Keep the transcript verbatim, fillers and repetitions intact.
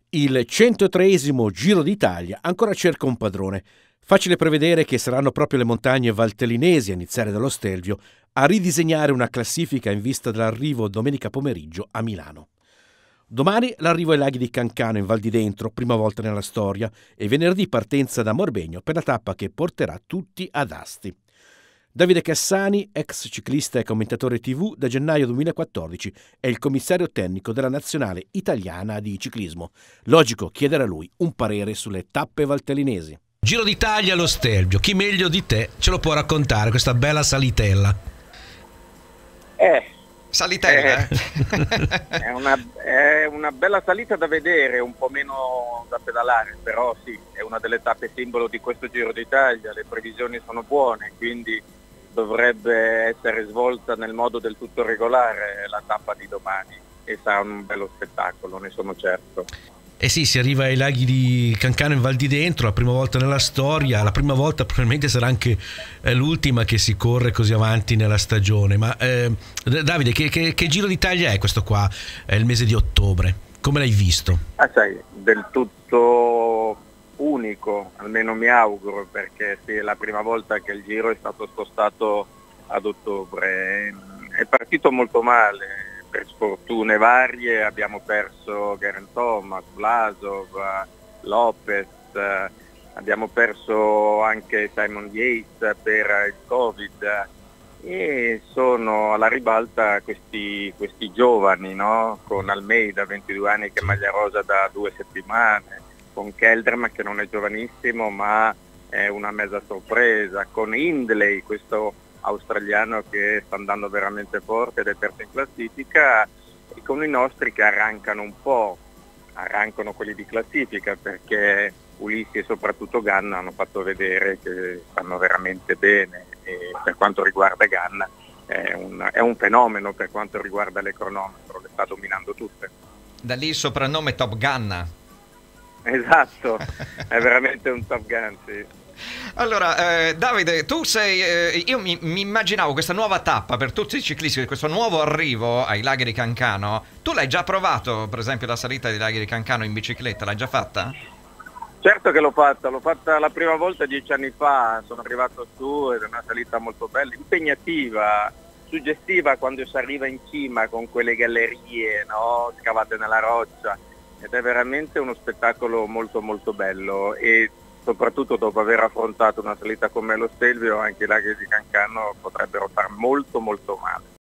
Il centotreesimo Giro d'Italia ancora cerca un padrone. Facile prevedere che saranno proprio le montagne valtellinesi, a iniziare dallo Stelvio, a ridisegnare una classifica in vista dell'arrivo domenica pomeriggio a Milano. Domani l'arrivo ai laghi di Cancano in Val di Dentro, prima volta nella storia, e venerdì partenza da Morbegno per la tappa che porterà tutti ad Asti. Davide Cassani, ex ciclista e commentatore tivù, da gennaio duemilaquattordici è il commissario tecnico della nazionale italiana di ciclismo. Logico chiedere a lui un parere sulle tappe valtellinesi. Giro d'Italia allo Stelvio, chi meglio di te ce lo può raccontare questa bella salitella? Eh, Salitella, eh, è, una, è una bella salita da vedere, un po' meno da pedalare, però sì, è una delle tappe simbolo di questo Giro d'Italia, le previsioni sono buone, quindi dovrebbe essere svolta nel modo del tutto regolare la tappa di domani e sarà un bello spettacolo, ne sono certo. Eh sì, si arriva ai laghi di Cancano in Val di Dentro, la prima volta nella storia, la prima volta probabilmente sarà anche eh, l'ultima che si corre così avanti nella stagione. Ma eh, Davide, che, che, che Giro d'Italia è questo qua, è il mese di ottobre? Come l'hai visto? Ah, sai, del tutto unico, almeno mi auguro, perché sì, è la prima volta che il Giro è stato spostato ad ottobre. È partito molto male. Per sfortune varie abbiamo perso Geraint Thomas, Vlasov, Lopez, eh, abbiamo perso anche Simon Yates per il Covid e sono alla ribalta questi, questi giovani, no? Con Almeida, ventidue anni, che è maglia rosa da due settimane, con Kelderman che non è giovanissimo ma è una mezza sorpresa, con Hindley, questo australiano che sta andando veramente forte ed è terzo in classifica, e con i nostri che arrancano un po', arrancano quelli di classifica, perché Ulissi e soprattutto Ganna hanno fatto vedere che stanno veramente bene, e per quanto riguarda Ganna è un, è un fenomeno per quanto riguarda le cronometro, le sta dominando tutte. Da lì il soprannome Top Gun. Esatto, è veramente un Top Gun, sì. Allora, eh, Davide, tu sei. Eh, io mi, mi immaginavo questa nuova tappa per tutti i ciclisti, questo nuovo arrivo ai laghi di Cancano. Tu l'hai già provato, per esempio, la salita dei laghi di Cancano in bicicletta? L'hai già fatta? Certo che l'ho fatta, l'ho fatta la prima volta dieci anni fa, sono arrivato su ed è una salita molto bella, impegnativa, suggestiva quando si arriva in cima con quelle gallerie, no? Scavate nella roccia, ed è veramente uno spettacolo molto molto bello, e soprattutto dopo aver affrontato una salita come lo Stelvio, anche i laghi di Cancano potrebbero far molto molto male.